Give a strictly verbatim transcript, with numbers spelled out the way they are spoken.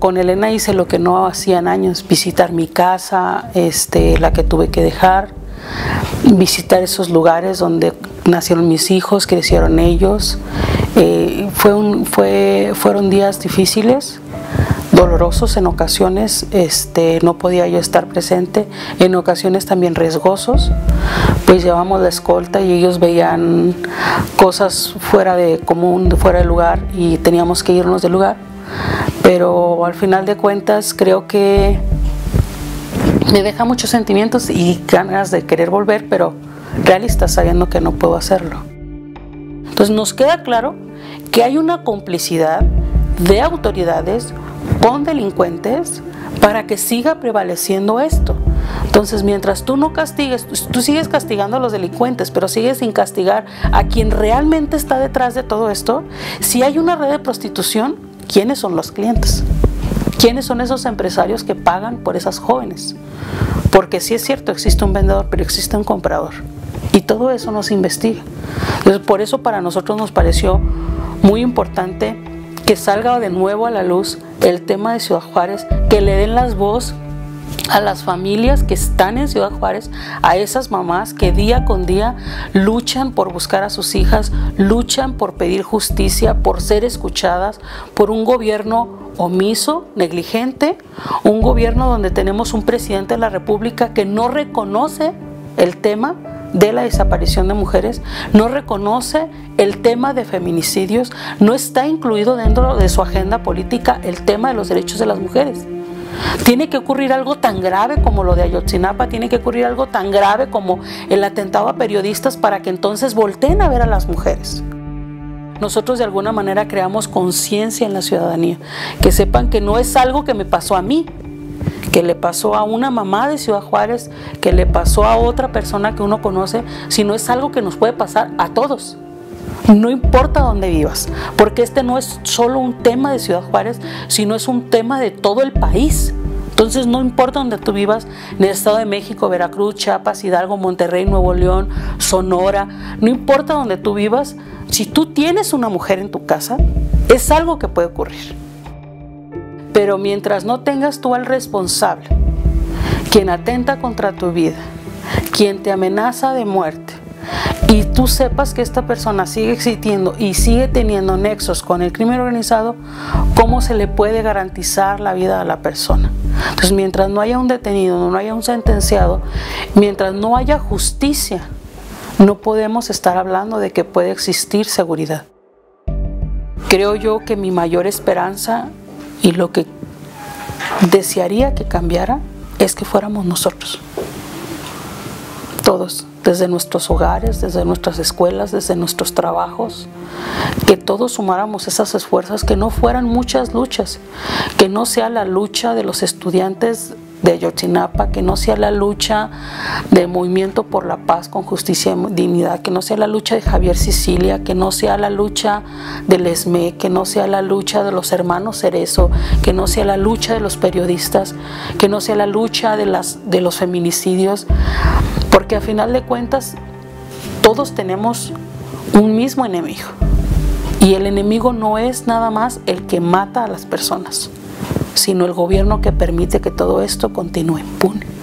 con Elena hice lo que no hacían años, visitar mi casa, este, la que tuve que dejar, visitar esos lugares donde nacieron mis hijos, crecieron ellos. Eh, fue un, fue, fueron días difíciles, dolorosos en ocasiones, este, no podía yo estar presente, en ocasiones también riesgosos, pues llevamos la escolta y ellos veían cosas fuera de común, fuera de lugar, y teníamos que irnos del lugar. Pero al final de cuentas creo que me deja muchos sentimientos y ganas de querer volver, pero realista, sabiendo que no puedo hacerlo. Entonces nos queda claro que hay una complicidad de autoridades con delincuentes para que siga prevaleciendo esto. Entonces, mientras tú no castigues, tú sigues castigando a los delincuentes, pero sigues sin castigar a quien realmente está detrás de todo esto. Si hay una red de prostitución, ¿quiénes son los clientes? ¿Quiénes son esos empresarios que pagan por esas jóvenes? Porque sí es cierto, existe un vendedor, pero existe un comprador. Y todo eso no se investiga. Entonces, por eso para nosotros nos pareció muy importante que salga de nuevo a la luz el tema de Ciudad Juárez, que le den las voz a las familias que están en Ciudad Juárez, a esas mamás que día con día luchan por buscar a sus hijas, luchan por pedir justicia, por ser escuchadas, por un gobierno omiso, negligente, un gobierno donde tenemos un presidente de la República que no reconoce el tema de la desaparición de mujeres, no reconoce el tema de feminicidios, no está incluido dentro de su agenda política el tema de los derechos de las mujeres. Tiene que ocurrir algo tan grave como lo de Ayotzinapa, tiene que ocurrir algo tan grave como el atentado a periodistas para que entonces volteen a ver a las mujeres. Nosotros de alguna manera creamos conciencia en la ciudadanía, que sepan que no es algo que me pasó a mí, que le pasó a una mamá de Ciudad Juárez, que le pasó a otra persona que uno conoce, sino es algo que nos puede pasar a todos. No importa dónde vivas, porque este no es solo un tema de Ciudad Juárez, sino es un tema de todo el país. Entonces no importa dónde tú vivas, en el Estado de México, Veracruz, Chiapas, Hidalgo, Monterrey, Nuevo León, Sonora, no importa dónde tú vivas, si tú tienes una mujer en tu casa, es algo que puede ocurrir. Pero mientras no tengas tú al responsable, quien atenta contra tu vida, quien te amenaza de muerte, y tú sepas que esta persona sigue existiendo y sigue teniendo nexos con el crimen organizado, ¿cómo se le puede garantizar la vida a la persona? Entonces, mientras no haya un detenido, no haya un sentenciado, mientras no haya justicia, no podemos estar hablando de que puede existir seguridad. Creo yo que mi mayor esperanza y lo que desearía que cambiara es que fuéramos nosotros, todos, desde nuestros hogares, desde nuestras escuelas, desde nuestros trabajos, que todos sumáramos esas esfuerzos, que no fueran muchas luchas, que no sea la lucha de los estudiantes de Ayotzinapa, que no sea la lucha del Movimiento por la Paz con Justicia y Dignidad, que no sea la lucha de Javier Sicilia, que no sea la lucha del E S M E, que no sea la lucha de los hermanos Cerezo, que no sea la lucha de los periodistas, que no sea la lucha de, las, de los feminicidios, porque a final de cuentas todos tenemos un mismo enemigo, y el enemigo no es nada más el que mata a las personas, sino el gobierno que permite que todo esto continúe impune.